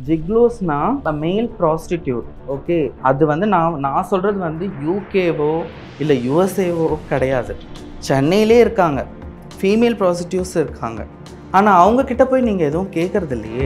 ஜிக்லோஸ்னா மேல் prostitute. Okay, அது வந்து நான் சொல்கிறது வந்து யூகேவோ இல்லை யுஎஸ்ஏவோ கிடையாது. சென்னையிலே இருக்காங்க, ஃபீமேல் ப்ராஸ்டிடியூட்ஸ் இருக்காங்க. ஆனால் அவங்கக்கிட்ட போய் நீங்கள் எதுவும் கேட்குறது இல்லையே.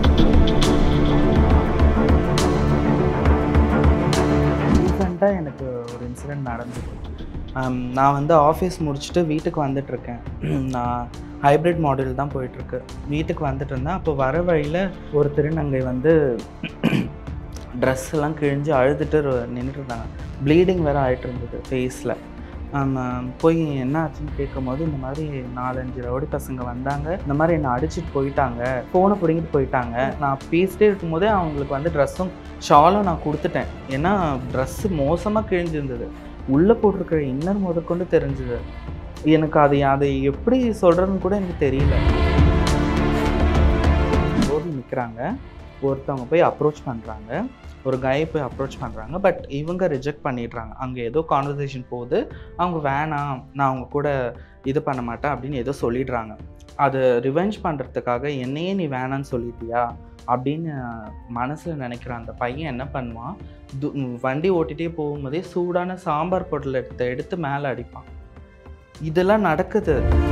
ரீசெண்டாக எனக்கு ஒரு இன்சிடெண்ட் நடந்தது. நான் வந்து ஆஃபீஸ் முடிச்சுட்டு வீட்டுக்கு வந்துட்டுருக்கேன். நான் ஹைப்ரிட் மாடல் தான் போயிட்டுருக்கு. வீட்டுக்கு வந்துட்டு இருந்தேன். அப்போ வர வழியில் ஒரு திருநங்கை வந்து ட்ரெஸ் எல்லாம் கிழிஞ்சு அழுதுட்டு நின்றுட்டு இருந்தாங்க. ப்ளீடிங் வேறு ஆகிட்டு இருந்தது ஃபேஸில். போய் என்ன ஆச்சுன்னு கேட்கும்போது, இந்த மாதிரி 4-5 ரவுடி பசங்க வந்தாங்க, இந்த மாதிரி என்னை அடிச்சுட்டு போயிட்டாங்க, ஃபோனை பிடிங்கிட்டு போயிட்டாங்க. நான் பேசிட்டே இருக்கும்போதே அவங்களுக்கு வந்து ட்ரெஸ்ஸும் ஷாலும் நான் கொடுத்துட்டேன். ஏன்னா ட்ரெஸ்ஸு மோசமாக கிழிஞ்சிருந்தது. உள்ளே போட்டிருக்கிற இன்னர் முதற்கொண்டு தெரிஞ்சுது. எனக்கு அதை எப்படி சொல்கிறதுன்னு கூட எனக்கு தெரியல. ரோடில் நிற்கிறாங்க, ஒருத்தவங்க போய் அப்ரோச் பண்ணுறாங்க, ஒரு கை போய் அப்ரோச் பண்ணுறாங்க. பட் இவங்க ரிஜெக்ட் பண்ணிடுறாங்க. அங்கே ஏதோ கான்வர்சேஷன் போகுது, அவங்க வேணாம், நான் அவங்க கூட இது பண்ண மாட்டேன் அப்படின்னு ஏதோ சொல்லிடுறாங்க. அது ரிவெஞ்ச் பண்ணுறதுக்காக என்னையே நீ வேணான்னு சொல்லிட்டியா அப்படின்னு மனசில் நினைக்கிற அந்த பையன் என்ன பண்ணுவான், வண்டி ஓட்டிகிட்டே போகும்போதே சூடான சாம்பார் பொருள் எடுத்து மேலே அடிப்பான். இதெல்லாம் நடக்குது.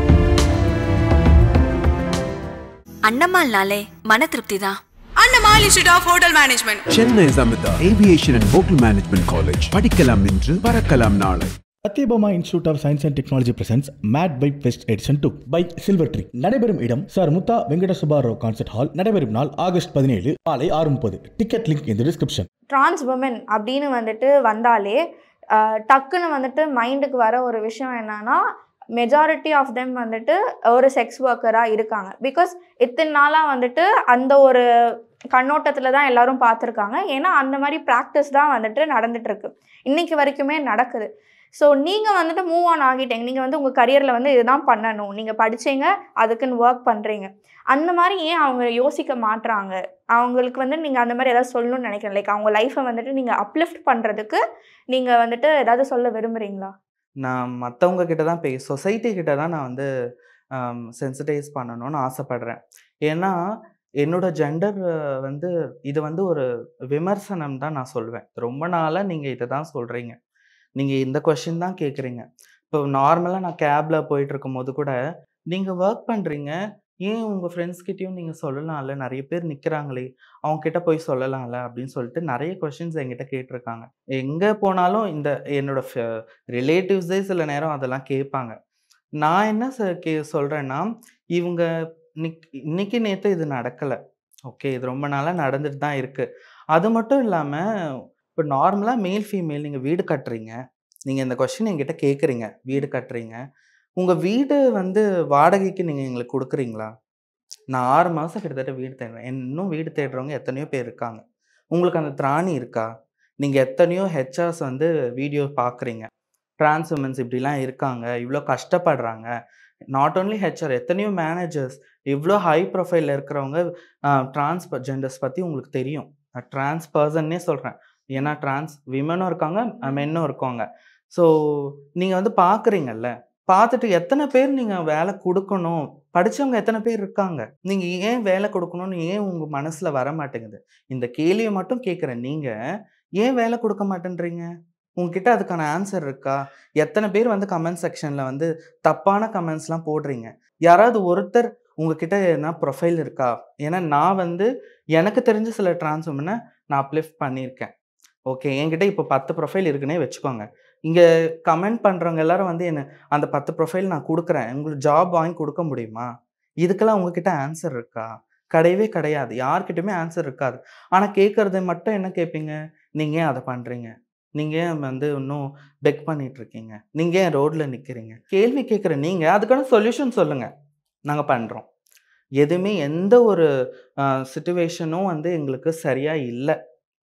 அண்ணமால்னாலே மன திருப்தி தான். Annamal institute of hotel management, Chennai Samitha aviation and hotel management college. படிக்கலாம் இன்று, பறக்கலாம் நாளை. Sathyabama institute of science and technology presents made by fest edition 2 by silver tree. நடைபெறும் இடம் சார் முத்தா வெங்கட சுப்பாராவ் கான்சர்ட் ஹால். நடைபெறும் நாள் ஆகஸ்ட் 17 காலை 6:30. டிக்கெட் லிங்க் இந்த டிஸ்கிரிப்ஷன். டிரான்ஸ் உமன் அப்படின்னு வந்துட்டு வந்தாலே டக்குன்னு வந்துட்டு மைண்டுக்கு வர ஒரு விஷயம் என்னன்னா, மெஜாரிட்டி ஆஃப் தெம் வந்துட்டு ஒரு செக்ஸ் ஒர்க்கராக இருக்காங்க. பிகாஸ் இத்தனை நாளாக வந்துட்டு அந்த ஒரு கண்ணோட்டத்தில் தான் எல்லாரும் பார்த்துருக்காங்க. ஏன்னா அந்த மாதிரி ப்ராக்டிஸ் தான் வந்துட்டு நடந்துகிட்ருக்கு, இன்றைக்கி வரைக்குமே நடக்குது. ஸோ நீங்கள் வந்துட்டு மூவ் ஆன் ஆகிட்டீங்க. நீங்கள் வந்து உங்கள் கரியரில் வந்து இதுதான் பண்ணணும், நீங்கள் படித்தீங்க, அதுக்குன்னு ஒர்க் பண்ணுறீங்க. அந்த மாதிரி ஏன் அவங்க யோசிக்க மாட்டுறாங்க? அவங்களுக்கு வந்து நீங்கள் அந்த மாதிரி ஏதாவது சொல்லணும்னு நினைக்கிறேன். லைக் அவங்க லைஃப்பை வந்துட்டு நீங்கள் அப்லிஃப்ட் பண்ணுறதுக்கு நீங்கள் வந்துட்டு ஏதாவது சொல்ல விரும்புகிறீங்களா? நான் மற்றவங்க கிட்ட தான் சொசைட்டி கிட்ட தான் நான் வந்து சென்சிட்டைஸ் பண்ணணும்னு ஆசைப்பட்றேன். ஏன்னா என்னோட ஜெண்டர் வந்து இது வந்து ஒரு விமர்சனம் தான் நான் சொல்வேன். ரொம்ப நாளாக நீங்கள் இதை தான் சொல்கிறீங்க, நீங்கள் இந்த கொஷின் தான் கேட்குறீங்க. இப்போ நார்மலாக நான் கேபில் போயிட்டுருக்கும் போது கூட, நீங்கள் ஒர்க் பண்ணுறீங்க, ஏன் உங்கள் ஃப்ரெண்ட்ஸ்கிட்டையும் நீங்கள் சொல்லலாம்ல, நிறைய பேர் நிற்கிறாங்களே, அவங்கக்கிட்ட போய் சொல்லலாம்ல அப்படின்னு சொல்லிட்டு நிறைய கொஷின்ஸ் என்கிட்ட கேட்டிருக்காங்க. எங்கே போனாலும் என்னோட ரிலேட்டிவ்ஸே சில நேரம் அதெல்லாம் கேட்பாங்க. நான் என்ன சொல்கிறேன்னா, இவங்க இன்னைக்கு நேற்று இது நடக்கலை. ஓகே, இது ரொம்ப நாளாக நடந்துட்டு தான் இருக்குது. அது மட்டும் இல்லாமல், இப்போ நார்மலாக மேல் ஃபீமேல் நீங்கள் வீடு கட்டுறீங்க, நீங்கள் இந்த கொஷின் என்கிட்ட கேட்குறீங்க, வீடு கட்டுறீங்க, உங்கள் வீடு வந்து வாடகைக்கு நீங்கள் எங்களுக்கு கொடுக்குறீங்களா? நான் 6 மாதம் கிட்டத்தட்ட வீடு தேடுறேன். இன்னும் வீடு தேடுறவங்க எத்தனையோ பேர் இருக்காங்க. உங்களுக்கு அந்த திராணி இருக்கா? நீங்கள் எத்தனையோ ஹெச்ஆர்ஸ் வந்து வீடியோ பார்க்குறீங்க, டிரான்ஸ் உமன்ஸ் இப்படிலாம் இருக்காங்க, இவ்வளோ கஷ்டப்படுறாங்க. நாட் ஓன்லி ஹெச்ஆர், எத்தனையோ மேனேஜர்ஸ், இவ்வளோ ஹை ப்ரொஃபைலில் இருக்கிறவங்க டிரான்ஸ் ஜெண்டர்ஸ் பற்றி உங்களுக்கு தெரியும். நான் டிரான்ஸ் பர்சன்னே சொல்கிறேன், ஏன்னா டிரான்ஸ் விமனும் இருக்காங்க, மென்னும் இருக்காங்க. ஸோ நீங்கள் வந்து பார்க்குறீங்கல்ல, பார்த்துட்டு எத்தனை பேர் நீங்கள் வேலை கொடுக்கணும், படித்தவங்க எத்தனை பேர் இருக்காங்க, நீங்கள் ஏன் வேலை கொடுக்கணும்னு ஏன் உங்கள் மனசில் வர மாட்டேங்குது? இந்த கேள்வியை மட்டும் கேட்குறேன். நீங்கள் ஏன் வேலை கொடுக்க மாட்டேன்றீங்க? உங்ககிட்ட அதுக்கான ஆன்சர் இருக்கா? எத்தனை பேர் வந்து கமெண்ட் செக்ஷனில் வந்து தப்பான கமெண்ட்ஸ்லாம் போடுறீங்க? யாராவது ஒருத்தர் உங்ககிட்ட என்ன ப்ரொஃபைல் இருக்கா? ஏன்னா நான் வந்து எனக்கு தெரிஞ்ச சில டிரான்ஸ் உமனை நான் அப்லிஃப்ட் பண்ணியிருக்கேன். ஓகே, என்கிட்ட இப்போ 10 ப்ரொஃபைல் இருக்குன்னே வச்சுக்கோங்க. இங்கே கமெண்ட் பண்ணுறவங்க எல்லோரும் வந்து என்ன அந்த 10 ப்ரொஃபைல் நான் கொடுக்குறேன், உங்களுக்கு ஜாப் வாங்கி கொடுக்க முடியுமா? இதுக்கெல்லாம் உங்ககிட்ட ஆன்சர் இருக்கா? கிடையவே கிடையாது. யார்கிட்டையுமே ஆன்சர் இருக்காது. ஆனால் கேட்குறது மட்டும் என்ன கேட்பீங்க, நீங்கள் ஏன் அதை பண்ணுறீங்க, நீங்கள் ஏன் வந்து இன்னும் பெக் பண்ணிகிட்ருக்கீங்க, நீங்கள் ஏன் ரோட்டில் நிற்கிறீங்க? கேள்வி கேட்குற நீங்கள் அதுக்கான சொல்யூஷன் சொல்லுங்கள், நாங்கள் பண்ணுறோம். எதுவுமே எந்த ஒரு சிச்சுவேஷனும் வந்து எங்களுக்கு சரியாக இல்லை.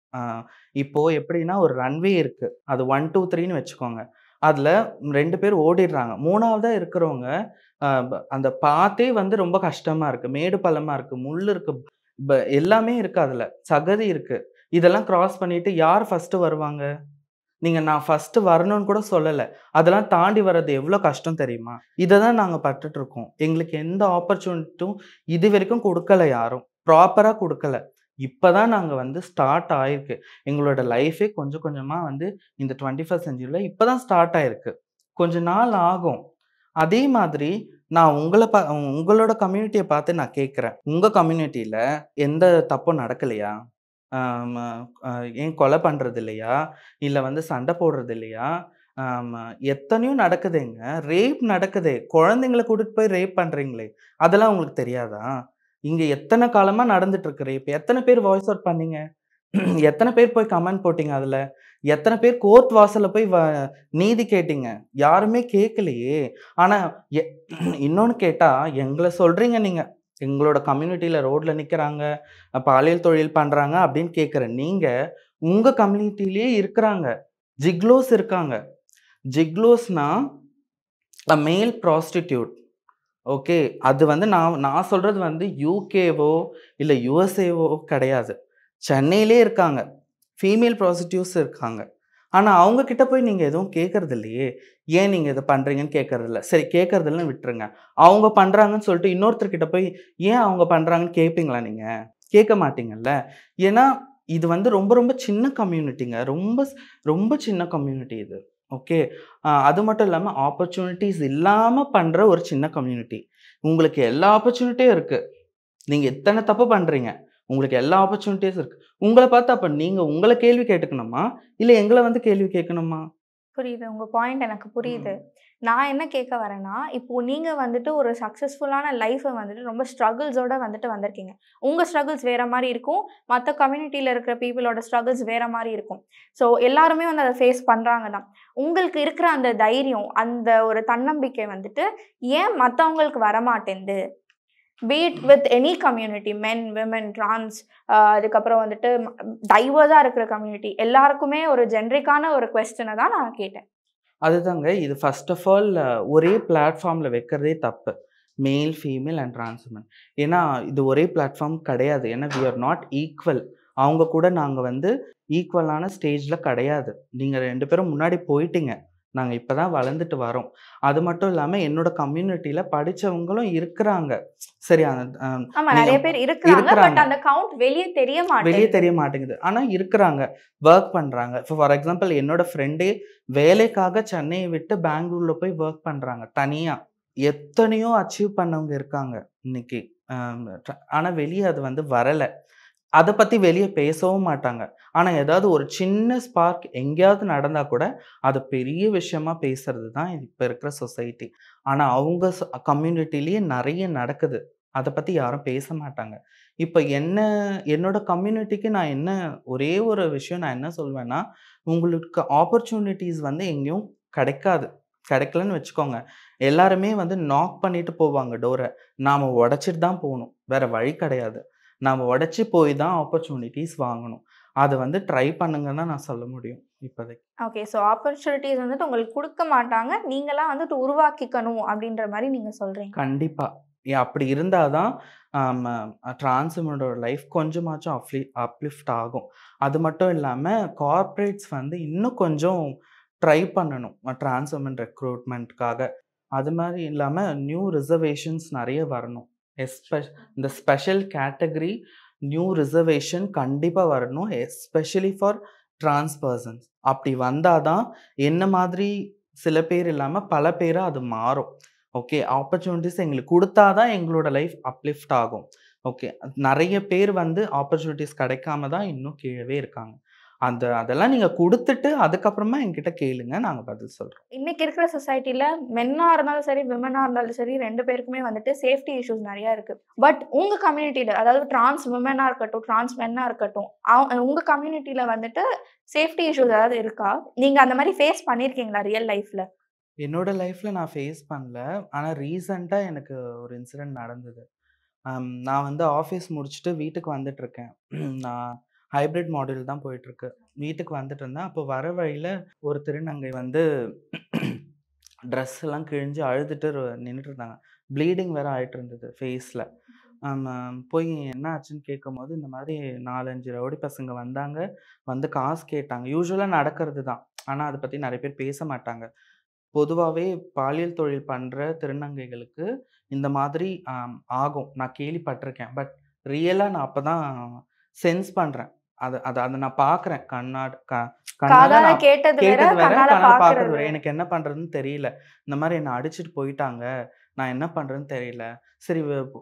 இப்போது எப்படின்னா, ஒரு ரன்வே இருக்குது, அது 1, 2, 3ன்னு வச்சுக்கோங்க. அதில் 2 பேர் ஓடிடுறாங்க. 3ஆவதாக இருக்கிறவங்க அந்த பாத்தே வந்து ரொம்ப கஷ்டமாக இருக்குது, மேடு பள்ளமாக இருக்குது, முள் இருக்குது, எல்லாமே இருக்குது, அதில் சகதி இருக்குது. இதெல்லாம் கிராஸ் பண்ணிவிட்டு யார் ஃபஸ்ட்டு வருவாங்க? நீங்கள் நான் ஃபஸ்ட்டு வரணும்னு கூட சொல்லலை, அதெல்லாம் தாண்டி வர்றது எவ்வளோ கஷ்டம் தெரியுமா? இதை தான் நாங்கள் பட்டுட்ருக்கோம். எங்களுக்கு எந்த ஆப்பர்ச்சுனிட்டியும் இது வரைக்கும் கொடுக்கல, யாரும் ப்ராப்பராக கொடுக்கல. இப்பதான் நாங்க வந்து ஸ்டார்ட் ஆயிருக்கு. எங்களோட லைஃபே கொஞ்சம் கொஞ்சமா வந்து இந்த 21st செஞ்சுரில இப்பதான் ஸ்டார்ட் ஆயிருக்கு. கொஞ்ச நாள் ஆகும். அதே மாதிரி நான் உங்களோட கம்யூனிட்டிய பார்த்து நான் கேட்கிறேன். உங்க கம்யூனிட்டில எந்த தப்பும் நடக்கலையா? ஆம ஏன் கொலை பண்றது இல்லையா? இல்ல வந்து சண்டை போடுறது இல்லையா? ஆமா. எத்தனையோ நடக்குதேங்க. ரேப் நடக்குதே. குழந்தைங்கள கூட்டிட்டு போய் ரேப் பண்றீங்களே! அதெல்லாம் உங்களுக்கு தெரியாதா? இங்க எத்தன காலமா நடந்துட்டு இருக்கு ரேப். எத்தன பேர் வாய்ஸ் அவுட் பண்ணீங்க? எத்தன பேர் போய் கமெண்ட் போட்டீங்க அதுல? எத்தன பேர் கோர்ட் வாசல்ல போய் நீதி கேட்டீங்க? யாருமே கேட்கலையே! ஆனா எ இன்னொன்னு கேட்டா, எங்கள சொல்றீங்க நீங்க. எங்களோட கம்யூனிட்டில ரோட்ல நிக்கிறாங்க, பாலியல் தொழில் பண்றாங்க அப்படின்னு கேட்கிற நீங்க, உங்க கம்யூனிட்டிலயே இருக்கிறாங்க. ஜிக்லோஸ் இருக்காங்க. ஜிக்லோஸ்னா மேல் ப்ராஸ்டிட்யூட். ஓகே. அது வந்து நான் நான் சொல்றது வந்து யுகேவோ, இல்ல யுஎஸ்ஏவோ கிடையாது. சென்னையிலே இருக்காங்க. ஃபீமேல் ப்ராஸ்டிட்யூட்ஸ் இருக்காங்க. ஆனா, அவங்க கிட்ட போய் நீங்க எதுவும் கேட்கறது இல்லையே! ஏன் நீங்க இத பண்றீங்கன்னு கேட்கறதில்ல. சரி கேட்கறதில்லன்னு விட்டுருங்க. அவங்க பண்றாங்கன்னு சொல்லிட்டு இன்னொருத்தர் கிட்ட போய் ஏன் அவங்க பண்றாங்கன்னு கேட்பீங்களா நீங்க? கேட்க மாட்டீங்கல்ல. ஏன்னா, இது வந்து ரொம்ப ரொம்ப சின்ன கம்யூனிட்டிங்க. ரொம்ப சின்ன கம்யூனிட்டி இது. ஓகே. அது மட்டும் இல்லாம ஆப்பர்ச்சுனிட்டீஸ் இல்லாம பண்ற ஒரு சின்ன கம்யூனிட்டி. உங்களுக்கு எல்லா ஆப்பர்ச்சுனிட்டியும் இருக்கு. நீங்க எத்தன தப்பு பண்றீங்க. உங்களுக்கு எல்லா ஆப்பர்ச்சுனிட்டீஸ் இருக்கு. உங்கள பார்த்து அப்ப நீங்க உங்கள கேள்வி கேட்டுக்கணுமா? இல்ல எங்கள வந்து கேள்வி கேட்கணுமா? புரியுது. உங்க பாயிண்ட் எனக்கு புரியுது. ம். நான் என்ன கேட்க வரேன்னா, இப்போ நீங்க வந்துட்டு ஒரு சக்சஸ்ஃபுல்லான லைஃப வந்துட்டு ரொம்ப ஸ்ட்ரகிள்ஸோட வந்துட்டு வந்திருக்கீங்க. உங்க ஸ்ட்ரகிள்ஸ் வேற மாரி இருக்கும். மத்த கம்யூனிட்டில இருக்கிற பீப்பிளோட ஸ்ட்ரகிள்ஸ் வேற மாரி இருக்கும். ஸோ எல்லாருமே வந்து அத ஃபேஸ் பண்றாங்க தான். உங்களுக்கு இருக்கிற அந்த தைரியம், அந்த ஒரு தன்னம்பிக்கை வந்துட்டு ஏன் மத்தவங்களுக்கு வரமாட்டேன்து? Be it with any community men, women, trans அதுக்கப்புறம் வந்துட்டு டைவர்ஸா இருக்கிற கம்யூனிட்டி எல்லாருக்குமே ஒரு ஜெனரிக்கான ஒரு கொஸ்டின தான் நான் கேட்டேன். அதுதாங்க. இது ஃபர்ஸ்ட் ஆஃப் ஆல் ஒரே பிளாட்ஃபார்ம்ல வைக்கிறதே தப்பு. மேல், ஃபீமேல் அண்ட் டிரான்ஸ் விமன். ஏன்னா, இது ஒரே பிளாட்ஃபார்ம் கிடையாது. ஏன்னா, வி ஆர் நாட் ஈக்குவல். அவங்க கூட நாங்க வந்து ஈக்குவலான ஸ்டேஜ்ல கிடையாது. நீங்க 2 பேரும் முன்னாடி போயிட்டீங்க. நாங்க இப்ப தான் வளர்ந்துட்டு வரோம். அது மட்டும் இல்லாம என்னோட கம்யூனிட்டில படிச்சவங்களும் இருக்கிறாங்க. சரி ஆமா நீங்க நெறைய பேர் இருக்கிறாங்க. பட் இருக்கிறாங்க. அந்த கவுண்ட் வெளிய தெரிய வெளிய மாட்டேங்குது. தெரிய மாட்டேங்குது. ஆனா இருக்கிறாங்க. வொர்க் பண்றாங்க. ஃபார் எக்ஸாம்பிள் என்னோட ஃப்ரெண்டே வேலைக்காக சென்னைய விட்டு பெங்களூர்ல போய் வொர்க் பண்றாங்க தனியா. எத்தனையோ அச்சீவ் பண்ணவங்க இருக்காங்க இன்னைக்கு. ஆனா வெளிய அது வந்து வரல. அத பத்தி வெளிய பேசவும் மாட்டாங்க. ஆனா ஏதாவது ஒரு சின்ன ஸ்பார்க் எங்கேயாவது நடந்தா கூட, அது பெரிய விஷயமா பேசுறது தான் இப்ப இருக்கிற சொசைட்டி. ஆனா அவங்க கம்யூனிட்டிலயே நெறைய நடக்குது. அத பத்தி யாரும் பேச மாட்டாங்க. இப்ப என்னோட கம்யூனிட்டிக்கு நான் ஒரே ஒரு விஷயம் நான் என்ன சொல்வேன்னா, உங்களுக்கு ஆப்பர்ச்சுனிட்டீஸ் வந்து எங்கேயும் கிடைக்காது. கிடைக்கலன்னு வச்சுக்கோங்க. எல்லாருமே வந்து நாக் பண்ணிட்டு போவாங்க டோர. நாம உடைச்சிட்டு தான் போணும். வேற வழி கிடையாது. நாம உடைச்சு போய் தான் ஆப்பர்ச்சுனிட்டீஸ் வாங்கணும். அத வந்து ட்ரை பண்ணுங்கன்னு தான் நான் சொல்ல முடியும் இப்போதைக்கு. ஓகே. ஸோ ஆப்பர்ச்சுனிட்டீஸ் வந்துட்டு உங்களுக்கு குடுக்க மாட்டாங்க. நீங்களா வந்துட்டு உருவாக்கிக்கணும் அப்டின்ற மாரி நீங்க சொல்றீங்க. கண்டிப்பா. அப்படி இருந்தா தான் ஆம டிரான்ஸ் விமனோட லைஃப் கொஞ்சமாச்சும் அப்லிஃப்ட் ஆகும். அது மட்டும் இல்லாம கார்ப்பரேட்ஸ் வந்து இன்னும் கொஞ்சம் ட்ரை பண்ணணும். டிரான்ஸ் விமன் ரெக்ரூட்மென்ட்க்காக. அது மாரி இல்லாம நியூ ரிசர்வேஷன்ஸ் நெறைய வரணும். இந்த ஸ்பெஷல் கேட்டகரி நியூ ரிசர்வேஷன் கண்டிப்பா வரணும். Especially for trans persons. அப்படி வந்தா தான் என்ன மாதிரி சில பேர் இல்லாம பல பேரா அது மாறும். ஓகே. ஆப்பர்ச்சுனிட்டீஸ் எங்களுக்கு குடுத்தா தான் எங்களோட லைஃப் அப்லிஃப்ட் ஆகும். ஓகே. நெறைய பேர் வந்து ஆப்பர்ச்சுனிட்டீஸ் கிடைக்காம தான் இன்னும் கீழவே இருக்காங்க. அதெல்லாம் நீங்க குடுத்துட்டு அதுக்கப்புறமா என்கிட்ட கேளுங்க. நாங்க பதில் சொல்றோம். இன்னைக்கு இருக்கிற சொசைட்டில மென்னா இருந்தாலும் சரி, விமனா இருந்தாலும் சரி 2 பேருக்குமே வந்துட்டு சேஃப்டி இஷ்யூஸ் நெறைய இருக்கு. பட் உங்க கம்யூனிட்டில அதாவது டிரான்ஸ் விமனா இருக்கட்டும், டிரான்ஸ் மென்னா இருக்கட்டும், உங்க கம்யூனிட்டில வந்துட்டு சேஃப்டி இஷ்யூஸ் ஏதாவது இருக்கா? நீங்க அந்த மாரி ஃபேஸ் பண்ணியிருக்கீங்களா ரியல் லைஃப்ல? என்னோட லைஃப்ல நான் ஃபேஸ் பண்ணல. ஆனா ரீசென்ட்டா எனக்கு ஒரு இன்சிடென்ட் நடந்தது. நான் வந்து ஆஃபீஸ் முடிச்சுட்டு வீட்டுக்கு வந்துட்டுருக்கேன். நான் ஹைப்ரிட் மாடல் தான் போயிட்டுருக்கு. வீட்டுக்கு வந்துட்டு இருந்தேன். அப்போ வர வழியில ஒரு திருநங்கை வந்து ட்ரெஸ் எல்லாம் கிழிஞ்சு அழுதுட்டு நின்னுட்டு இருந்தாங்க. ப்ளீடிங் வேற ஆயிட்டு இருந்தது ஃபேஸ்ல. ஆமா. போய் என்ன ஆச்சுன்னு கேட்கும்போது, இந்த மாதிரி 4, 5 ரவுடி பசங்க வந்தாங்க. வந்து காசு கேட்டாங்க. யூசுவலா நடக்கிறது தான். ஆனா அத பத்தி நெறைய பேர் பேச மாட்டாங்க. பொதுவாவே பாலியல் தொழில் பண்ற திருநங்கைகளுக்கு இந்த மாதிரி ஆகும். நான் கேள்விப்பட்டுருக்கேன். பட் ரியலா நான் அப்பதான் சென்ஸ் பண்றேன். அத நான் பார்க்குறேன். கண்ணால காதால நான் கேட்டது வேற, கேட்டது வேற, கண்ணால கண்ணால பார்க்கறது பார்க்கறது வேற. வேற. எனக்கு என்ன பண்றதுன்னு தெரியல. இந்த மாரி என்ன அடிச்சுட்டு போயிட்டாங்க. நான் என்ன பண்றதுன்னு தெரியல. சரி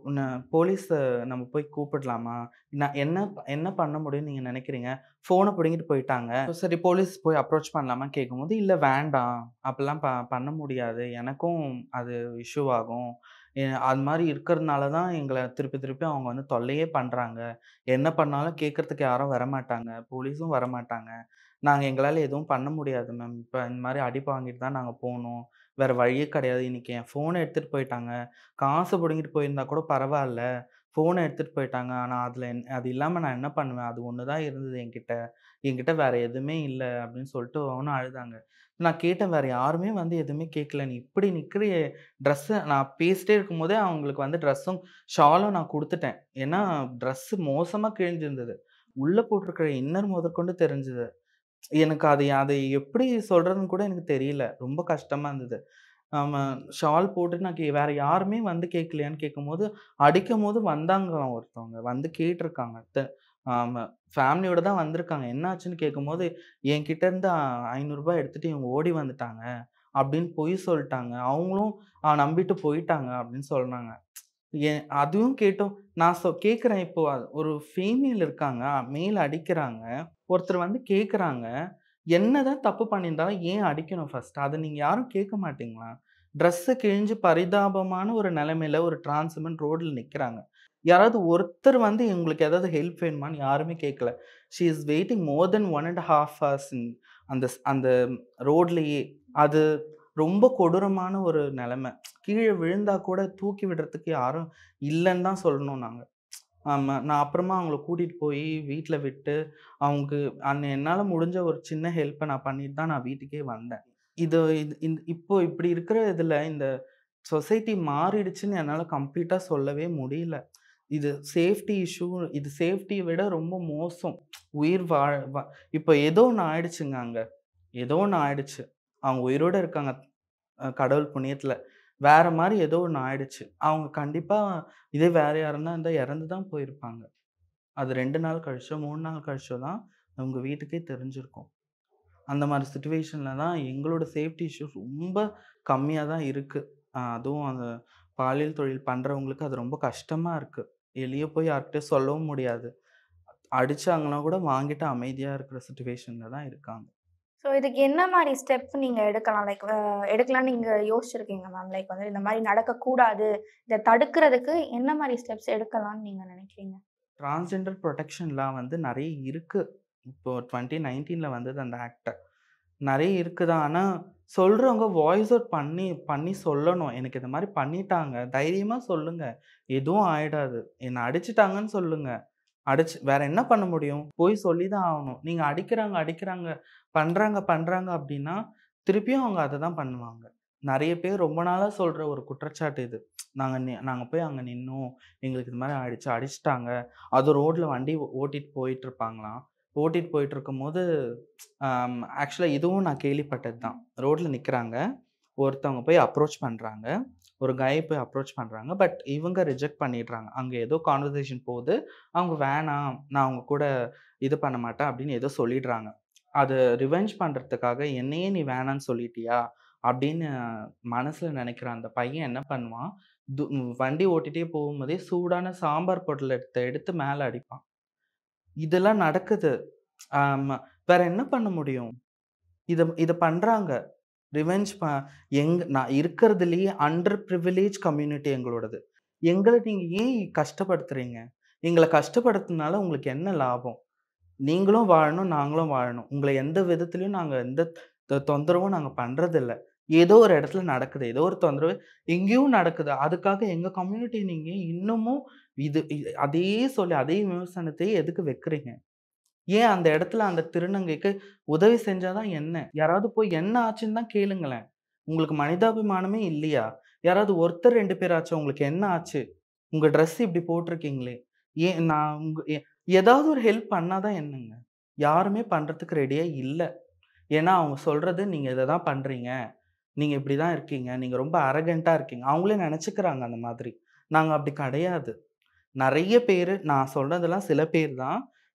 போலீஸ நம்ம போய் கூப்பிடலாமா? நான் என்ன பண்ண முடியும்னு நீங்க நினைக்கிறீங்க? ஃபோன புடுங்கிட்டு போயிட்டாங்க. சரி போலீஸ் போய் அப்ரோச் பண்ணலாமான்னு கேட்கும்போது, இல்ல வேண்டாம். அப்பலாம் பண்ண முடியாது. எனக்கும் அது இஷ்யூ ஆகும். அது மாரி இருக்கிறதுனால தான் எங்கள திருப்பி திருப்பி அவங்க வந்து தொல்லையே பண்றாங்க. என்ன பண்ணாலும் கேட்கறதுக்கு யாரும் வரமாட்டாங்க. போலீஸும் வரமாட்டாங்க. எங்களால எதுவும் பண்ண முடியாது மேம். இப்ப இந்த மாரி அடி வாங்கிட்டு தான் நாங்க போனோம். வேற வழியே கிடையாது. இன்னைக்கு என் ஃபோன எடுத்துட்டு போயிட்டாங்க. காசு புடுங்கிட்டு போயிருந்தா கூட பரவால்ல. ஃபோன எடுத்துட்டு போயிட்டாங்க. ஆனா அது இல்லாம நான் என்ன பண்ணுவேன்? அது ஒண்ணு தான் இருந்தது என்கிட்ட. என்கிட்ட வேற எதுவுமே இல்ல அப்படின்னு சொல்லிட்டு அவனும் அழுதாங்க. நான் கேட்டேன் வேற யாருமே வந்து எதுவுமே கேட்கல. நீ இப்படி நிக்கிறியே நான் பேசிட்டே இருக்கும்போதே அவங்களுக்கு வந்து ட்ரெஸ்ஸும், ஷாலும் நான் குடுத்துட்டேன். ஏன்னா ட்ரெஸ் மோசமா கிழிஞ்சிருந்தது. உள்ள போட்டிருக்கிற இன்னர் முதற்கொண்டு தெரிஞ்சது. எனக்கு அதை எப்படி சொல்றதுன்னு கூட எனக்கு தெரியல. ரொம்ப கஷ்டமா இருந்தது. ஆமா. ஷால் போட்டுட்டு நான் வேற யாருமே வந்து கேட்கலையான்னு கேட்கும்போது, அடிக்கும்போது வந்தாங்களாம் ஒருத்தவங்க. வந்து கேட்டுருக்காங்க. ஆமா. ஃபேமிலியோட தான் வந்திருக்காங்க. என்ன ஆச்சுன்னு கேட்கும்போது, என்கிட்ட இருந்து ரூ. 500 எடுத்துட்டு இவங்க ஓடி வந்துட்டாங்க. அப்படின்னு பொய் சொல்ட்டாங்க. அவங்களும் நம்பிட்டு போயிட்டாங்க அப்படின்னு சொன்னாங்க. அதுவும் கேட்டோம். நான் கேட்கிறேன் இப்போ ஒரு ஃபீமேல் இருக்காங்க. மேல் அடிக்கிறாங்க. ஒருத்தர் வந்து கேட்கறாங்க. என்னதான் தப்பு பண்ணியிருந்தாலும் ஏன் அடிக்கணும் ஃபர்ஸ்ட்? அத நீங்க யாரும் கேட்க மாட்டீங்களா? ட்ரெஸ்ஸு கிழிஞ்சு பரிதாபமான ஒரு நிலைமையில ஒரு டிரான்ஸ் விமன் ரோட்ல நிக்கிறாங்க. யாராவது ஒருத்தர் வந்து உங்களுக்கு ஏதாவது ஹெல்ப் வேணுமான்னு யாருமே கேட்கல. She is waiting more than 1 1/2 hours அந்த ரோட்லயே. அது ரொம்ப கொடூரமான ஒரு நிலைமை. கீழ விழுந்தா கூட தூக்கி விடுறதுக்கு யாரும் இல்லன்னு தான் சொல்லணும் நாங்க. ஆமா. நான் அப்புறமா அவங்கள கூட்டிட்டு போய் வீட்ல விட்டு, அவங்களுக்கு என்னால முடிஞ்ச ஒரு சின்ன ஹெல்ப்ப நான் பண்ணிட்டு தான் நான் வீட்டுக்கே வந்தேன். இது இது இப்போ இப்படி இருக்கிற இதுல இந்த சொசைட்டி மாறிடுச்சுன்னு என்னால கம்ப்ளீட்டா சொல்லவே முடியல. இது சேஃப்டி இஷ்யூ. இது சேஃப்டிய விட ரொம்ப மோசம். உயிர் வாழ இப்போ ஏதோ ஒண்ணு ஆயிடுச்சுங்க அங்க. ஏதோ ஒண்ணு ஆயிடுச்சு. அவங்க உயிரோட இருக்காங்க. கடவுள் புண்ணியத்துல. வேற மாரி ஏதோ ஒண்ணு ஆயிடுச்சு. அவங்க கண்டிப்பா இதே வேற யாருன்னா இருந்தா இறந்து தான் போயிருப்பாங்க. அது 2 நாள் கழிச்சோ, 3 நாள் கழிச்சோ தான் அவங்க வீட்டுக்கே தெரிஞ்சிருக்கும். அந்த மாரி சிச்சுவேஷன்ல தான் எங்களோட சேஃப்டி இஷ்யூஸ் ரொம்ப கம்மியா தான் இருக்கு. அதுவும் அந்த பாலியல் தொழில் பண்றவங்களுக்கு அது ரொம்ப கஷ்டமா இருக்கு. வெளிய போய் யார்கிட்டயும் சொல்லவும் முடியாது. அடிச்சாங்கன்னா கூட வாங்கிட்டு அமைதியா இருக்கிற சிச்சுவேஷன்ல தான் இருக்காங்க. ஸோ இதுக்கு என்ன மாரி ஸ்டெப் நீங்க எடுக்கலாம்? லைக் எடுக்கலாம்னு நீங்க யோசிச்சிருக்கீங்க மேம்? லைக் வந்து இந்த மாரி நடக்கக்கூடாது. இத தடுக்கிறதுக்கு என்ன மாரி ஸ்டெப்ஸ் எடுக்கலாம்னு நீங்க நினைக்கிறீங்க? டிரான்ஸ்ஜெண்டர் புரொடெக்ஷன்லாம் வந்து நெறைய இருக்கு. இப்போ 2019ல வந்தது அந்த ஆக்ட். நெறைய இருக்குதான். ஆனா, சொல்றவங்க வாய்ஸ் அவுட் பண்ணி சொல்லணும். எனக்கு இந்த மாரி பண்ணிட்டாங்க. தைரியமா சொல்லுங்க. எதுவும் ஆயிடாது. என்ன அடிச்சுட்டாங்கன்னு சொல்லுங்க. வேற என்ன பண்ண முடியும்? போய் சொல்லி தான் ஆவணும். நீங்க அடிக்கிறாங்க, பண்றாங்க அப்டின்னா, திருப்பியும் அவங்க அத தான் பண்ணுவாங்க. நெறைய பேர் ரொம்ப நாளா சொல்ற ஒரு குற்றச்சாட்டு இது. நாங்க போய் அங்க நின்னோம். எங்களுக்கு இது மாரி ஆயிடுச்சு. அடிச்சுட்டாங்க. அதுவும் ரோட்ல வண்டி ஓட்டிட்டு போயிட்டுருப்பாங்களாம். ஓட்டிட்டு போயிட்டுருக்கும்போது, ஆக்சுவலா இதுவும் நான் கேள்விப்பட்டது தான். ரோட்ல நிக்கிறாங்க. ஒருத்தவங்க போய் அப்ரோச் பண்றாங்க. ஒரு போய் அப்ரோச் பண்றாங்க. பட் இவங்க ரிஜெக்ட் பண்ணிடுறாங்க. அங்க ஏதோ கான்வர்சேஷன் போகுது. அவங்க வேணாம், நான் உங்க கூட இது பண்ண மாட்டேன் அப்படின்னு ஏதோ சொல்லிடுறாங்க. அத ரிவெஞ்ச் பண்றதுக்காக என்னையே நீ வேணான்னு சொல்லிட்டியா? அப்படின்னு மனசுல நெனைக்கிற அந்த பையன் என்ன பண்ணுவான், வண்டி ஓட்டிட்டே போகும்போதே சூடான சாம்பார் பொட்டலத்த எடுத்து மேல அடிப்பான். இதெல்லாம் நடக்குது. ஆமா. வேற என்ன பண்ண முடியும்? இத இத பண்றாங்க. ரிவெஞ்ச் நான் இருக்கிறதுலயே அண்டர் பிரிவிலேஜ் கம்யூனிட்டி எங்களோடது. எங்கள நீங்க ஏன் கஷ்டப்படுத்துறீங்க? எங்கள கஷ்டப்படுத்துனால உங்களுக்கு என்ன லாபம்? நீங்களும் வாழணும், நாங்களும் வாழணும். உங்கள எந்த விதத்திலயும் நாங்க எந்த தொந்தரவும் நாங்க பண்றதில்ல. ஏதோ ஒரு இடத்துல நடக்குது. ஏதோ ஒரு தொந்தரவு எங்கேயும் நடக்குது. அதுக்காக எங்க கம்யூனிட்டிய நீங்க இன்னமும் இது அதே சொல்லி அதே விமர்சனத்தையே எதுக்கு வைக்கிறீங்க? ஏன் அந்த இடத்துல அந்த திருநங்கைக்கு உதவி செஞ்சா தான் என்ன? யாராவது போய் என்ன ஆச்சுன்னு தான் கேளுங்களேன். உங்களுக்கு மனிதாபிமானமே இல்லையா? யாராவது ஒருத்தர் 2 பேராச்சும் உங்களுக்கு என்ன ஆச்சு? உங்க ட்ரெஸ் இப்படி போட்டிருக்கீங்களே! ஏன் நான் உங்க ஏதாவது ஒரு ஹெல்ப் பண்ணா தான் என்னங்க? யாருமே பண்றதுக்கு ரெடியா இல்ல. ஏன்னா அவங்க சொல்றது நீங்க இத தான் பண்றீங்க. நீங்க இப்படி தான் இருக்கீங்க. நீங்க ரொம்ப அரகன்ட்டா இருக்கீங்க. அவங்களே நெனச்சுக்கிறாங்க அந்த மாதிரி. நாங்க அப்படி கிடையாது. நெறைய பேரு நான் சொல்றதெல்லாம் சில பேர் தான்.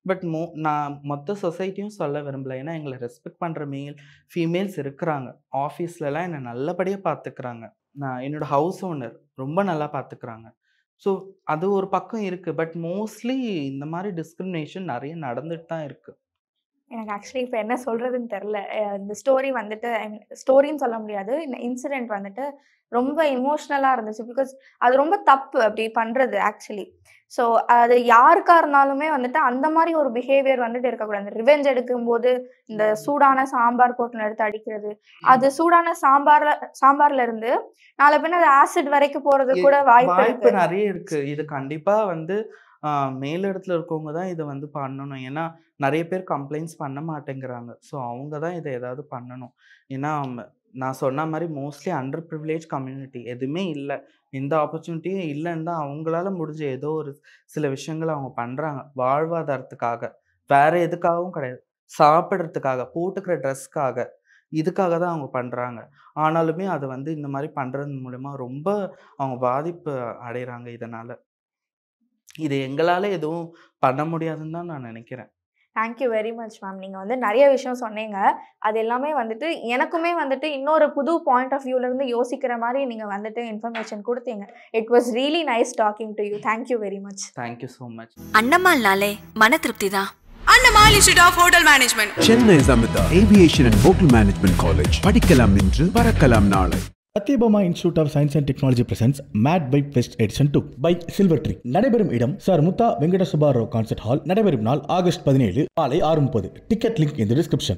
பட் நான் மொத்த சொசைட்டியும் சொல்ல விரும்பல. ஏன்னா எங்களை ரெஸ்பெக்ட் பண்ணுற ஃபீமேல்ஸ் இருக்கிறாங்க. ஆஃபீஸ்லலாம் என்னை நல்லபடியாக பார்த்துக்கிறாங்க. நான் என்னோட ஹவுஸ் ஓனர் ரொம்ப நல்லா பார்த்துக்கிறாங்க. ஸோ அது ஒரு பக்கம் இருக்குது. பட் மோஸ்ட்லி இந்த மாதிரி டிஸ்கிரிமினேஷன் நிறைய நடந்துட்டு தான் இருக்குது. எனக்கு ஆக்சுவலி இப்போ என்ன சொல்கிறதுன்னு தெரில. இந்த ஸ்டோரி வந்துட்டு ஸ்டோரின்னு சொல்ல முடியாது. இந்த இன்சிடெண்ட் வந்துட்டு ரொம்ப இமோஷ்னலாக இருந்துச்சு. பிகாஸ் அது ரொம்ப தப்பு அப்படி பண்ணுறது ஆக்சுவலி. ஸோ அது யாருக்காக இருந்தாலுமே வந்துட்டு அந்த மாதிரி ஒரு பிஹேவியர் வந்துட்டு இருக்கக்கூடாது. ரிவெஞ்ச் எடுக்கும்போது இந்த சூடான சாம்பார் போட்டு எடுத்து அடிக்கிறது, அது சூடான சாம்பார்ல இருந்து நாளை பின்ன அது ஆசிட் வரைக்கும் போகிறது கூட வாய்ப்பு நிறைய இருக்கு. இது கண்டிப்பாக வந்து மேலிடத்துல இருக்கவங்க தான் இதை வந்து பண்ணணும். ஏன்னா நிறைய பேர் கம்ப்ளைண்ட்ஸ் பண்ண மாட்டேங்கிறாங்க. ஸோ அவங்க தான் இதை ஏதாவது பண்ணணும். ஏன்னா நான் சொன்ன மாதிரி மோஸ்ட்லி அண்டர் ப்ரிவிலேஜ் கம்யூனிட்டி எதுவுமே இல்லை, எந்த ஆப்பர்ச்சுனிட்டியும் இல்லைன்னு தான் அவங்களால முடிஞ்ச ஏதோ ஒரு சில விஷயங்கள் அவங்க பண்ணுறாங்க வாழ்வாதாரத்துக்காக. வேற எதுக்காகவும் கிடையாது, சாப்பிட்றதுக்காக, போட்டுக்கிற ட்ரெஸ்க்காக, இதுக்காக தான் அவங்க பண்ணுறாங்க. ஆனாலுமே அதை வந்து இந்த மாதிரி பண்ணுறது மூலமா ரொம்ப அவங்க பாதிப்பு அடைகிறாங்க. இதனால் இது எங்களால் எதுவும் பண்ண முடியாதுன்னு தான் நான் நினைக்கிறேன். Thank you very much ma'am. நீங்கள் வந்து நிறைய விஷயம் சொன்னீங்க. அது எல்லாமே வந்துட்டு எனக்குமே வந்துட்டு இன்னொரு புது பாயிண்ட் ஆஃப் வியூலேருந்து யோசிக்கிற மாதிரி நீங்கள் வந்துட்டு இன்ஃபர்மேஷன் கொடுத்தீங்க. It was really nice talking to you. Thank you very much. Thank you so much. அன்னமால்னாலே மன திருப்தி தான். Annamal institute of hotel management, Chennai Amirtha aviation and hotel management college. படிக்கலாம் இன்று, பறக்கலாம் நாளை. Sathyabama institute of science and technology presents made by fest edition 2 by silver tree. நடைபெறும் இடம் சார் முத்தா வெங்கட சுபாராவ் கான்சர்ட் ஹால். நடைபெறும் நாள் ஆகஸ்ட் 17 காலை 6:30. டிக்கெட் லிங்க் இந்த டிஸ்கிரிப்ஷன்.